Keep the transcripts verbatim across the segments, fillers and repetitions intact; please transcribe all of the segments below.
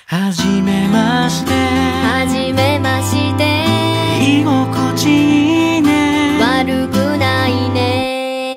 はじめましてはじめまして。 居心地いいね。 悪くないね。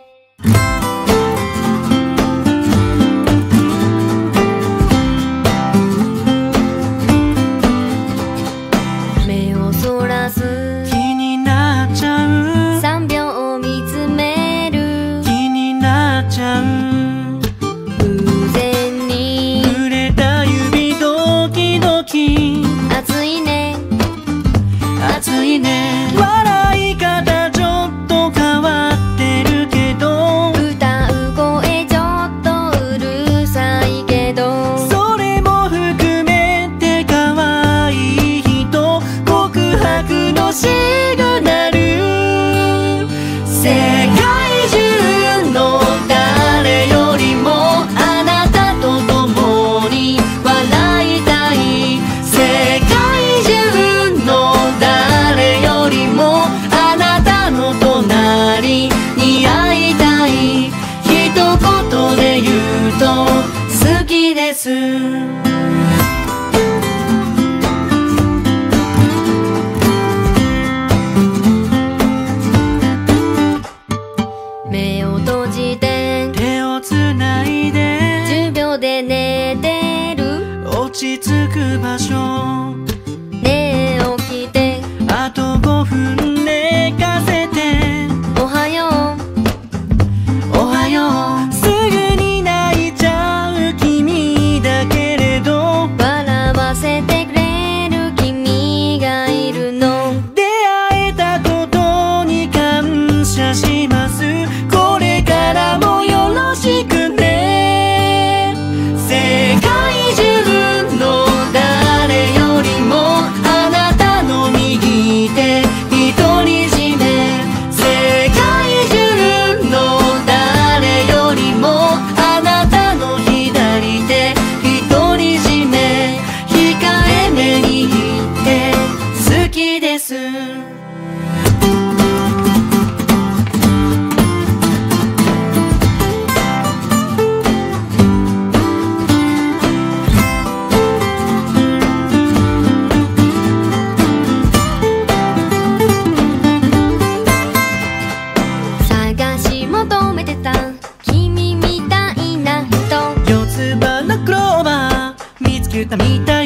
目をそらす。 気になっちゃう。 さんびょう見つめる。 気になっちゃう。 偶然に触れた指ドキドキ。 熱いね熱いね。笑い方ちょっと変わってるけど、 歌う声ちょっとうるさいけど、 それも含めて可愛い人。告白のシグナル。世界中の誰よりもあなたと共に笑いたい。世界中の誰よりもあなたの隣に会いたい。一言で言うと好きです。 目を閉じて手をつないでじゅうびょうで寝てる。 落ち着く場所。 ねえ起きてあとごふん寝かせて。 おはよう。 おはよう。すぐに泣いちゃう君だけれど、 笑わせてくれる君がいるの。 出会えたことに感謝します。これからもよろしくね。世界中の誰よりもあなたの右手独り占め。世界中の誰よりもあなたの左手独り占め。控えめに言って好きです。 探し求めてた君みたいな人。 四つ葉のクローバー見つけたみたい。